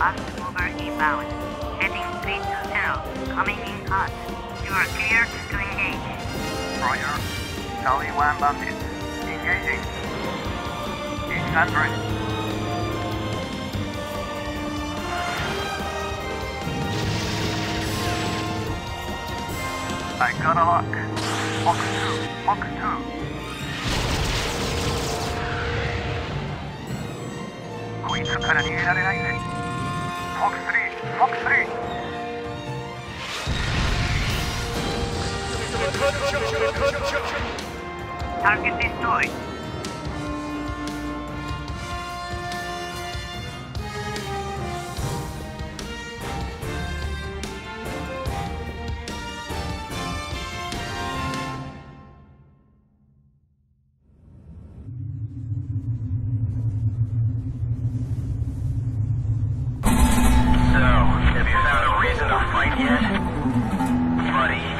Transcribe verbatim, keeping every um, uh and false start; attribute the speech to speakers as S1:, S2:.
S1: Fast mover inbound. Heading three two zero. Coming in hot. You are cleared to engage.
S2: Roger. Charlie one bounted. Engaging. East Android. I got a lock. Fox two. Fox two.こいつから逃げられないぜ。フォックスリー、フォックスリー。
S1: Target destroyed.
S3: So, have you found a reason to fight yet? Buddy.